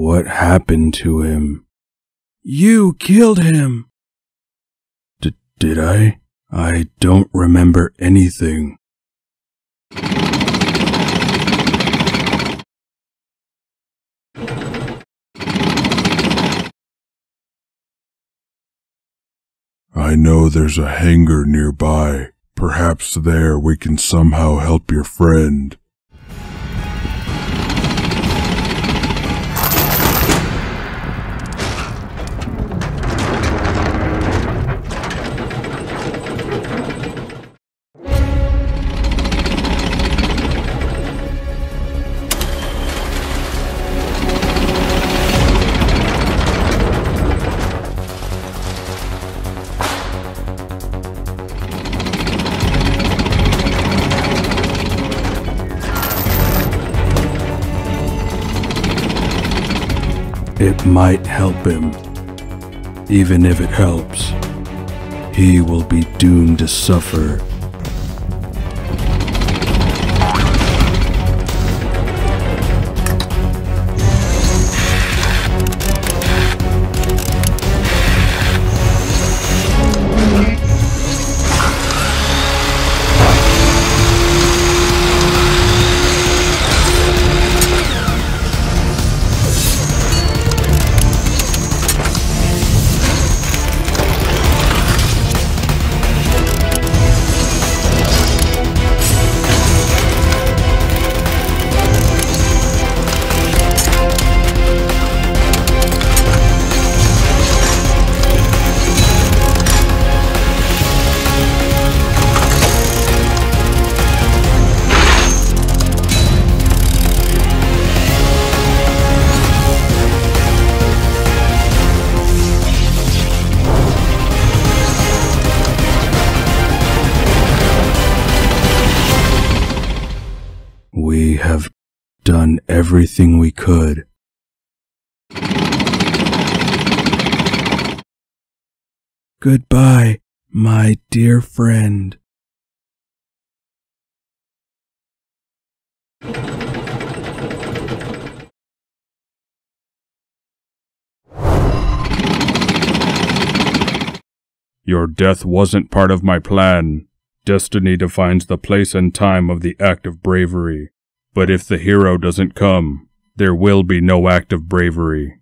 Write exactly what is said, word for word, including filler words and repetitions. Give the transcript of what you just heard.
What happened to him? You killed him! D- did I? I don't remember anything. I know there's a hangar nearby. Perhaps there we can somehow help your friend. It might help him. Even if it helps, he will be doomed to suffer. We have done everything we could. Goodbye, my dear friend. Your death wasn't part of my plan. Destiny defines the place and time of the act of bravery. But if the hero doesn't come, there will be no act of bravery.